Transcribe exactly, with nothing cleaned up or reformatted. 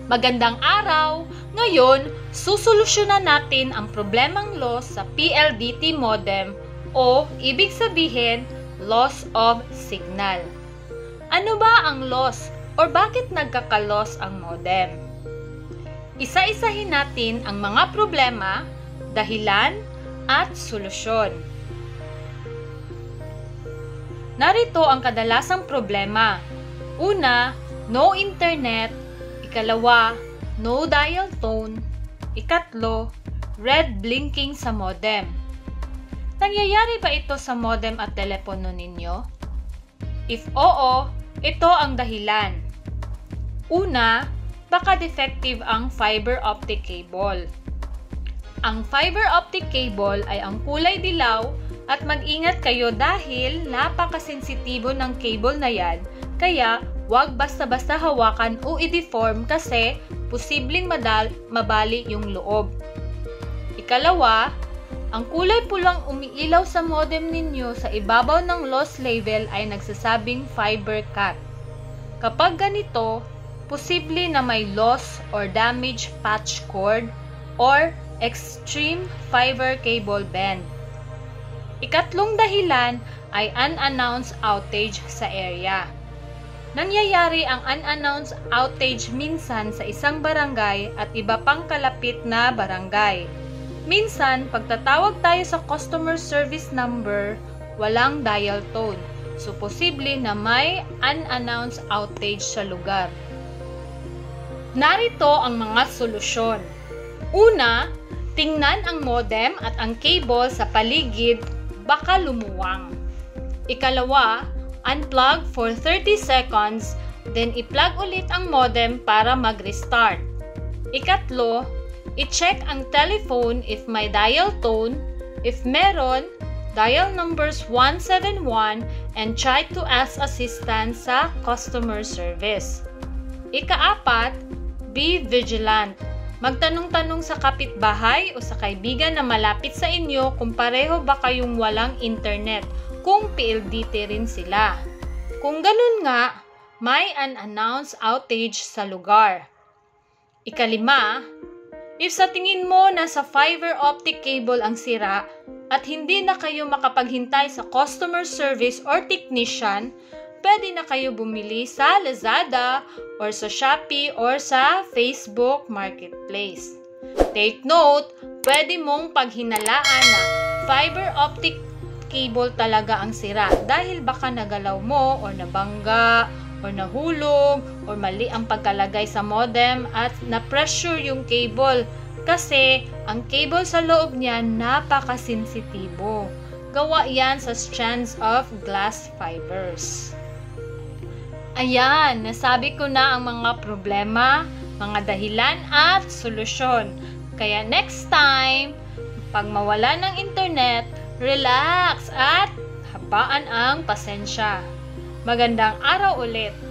Magandang araw! Ngayon, susolusyonan natin ang problemang loss sa P L D T modem o ibig sabihin, loss of signal. Ano ba ang loss or bakit nagkaka-loss ang modem? Isa-isahin natin ang mga problema, dahilan, at solusyon. Narito ang kadalasang problema. Una, no internet. Ikalawa, no dial tone. Ikatlo, red blinking sa modem. Nangyayari ba ito sa modem at telepono ninyo? If oo, ito ang dahilan. Una, baka defective ang fiber optic cable. Ang fiber optic cable ay ang kulay dilaw at mag-ingat kayo dahil napakasensitibo ng cable na yan, kaya huwag basta-basta hawakan o i-deform kasi posibleng madal mabali yung loob. Ikalawa, ang kulay pulang umiilaw sa modem ninyo sa ibabaw ng loss level ay nagsasabing fiber cut. Kapag ganito, posible na may loss or damage patch cord or extreme fiber cable bend. Ikatlong dahilan ay unannounced outage sa area. Nangyayari ang unannounced outage minsan sa isang barangay at iba pang kalapit na barangay. Minsan, pagtatawag tayo sa customer service number, walang dial tone. So, posible na may unannounced outage sa lugar. Narito ang mga solusyon. Una, tingnan ang modem at ang cable sa paligid, baka lumuwang. Ikalawa, unplug for thirty seconds, then i-plug ulit ang modem para mag-restart. Ikatlo, i-check ang telephone if may dial tone. If meron, dial numbers one seven one and try to ask assistance sa customer service. Ikaapat, be vigilant. Magtanong-tanong sa kapitbahay o sa kaibigan na malapit sa inyo kung pareho ba kayong walang internet, kung P L D T rin sila. Kung ganun nga, may unannounced outage sa lugar. Ikalima, if sa tingin mo nasa fiber optic cable ang sira at hindi na kayo makapaghintay sa customer service or technician, pwede na kayo bumili sa Lazada or sa Shopee or sa Facebook Marketplace. Take note, pwede mong paghinalaan na fiber optic cable talaga ang sira dahil baka nagalaw mo or nabangga or nahulog or mali ang pagkalagay sa modem at na-pressure yung cable kasi ang cable sa loob niya napakasensitibo. Gawa yan sa strands of glass fibers. Ayan, nasabi ko na ang mga problema, mga dahilan at solusyon. Kaya next time, pag mawala ng internet, relax at habaan ang pasensya. Magandang araw ulit!